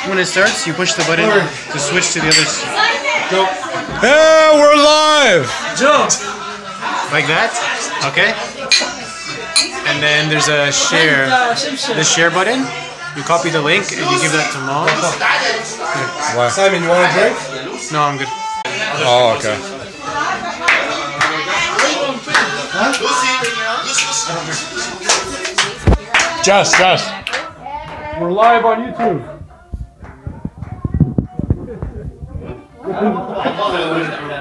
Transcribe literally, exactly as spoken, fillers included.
when it starts, you push the button to switch to the other. Go. Yeah, we're live. Jump. Like that. Okay. And then there's a share. The share button. You copy the link and you give that to mom. Why? Simon, you want a drink? No, I'm good. Oh, okay. Jess, Jess. We're live on YouTube.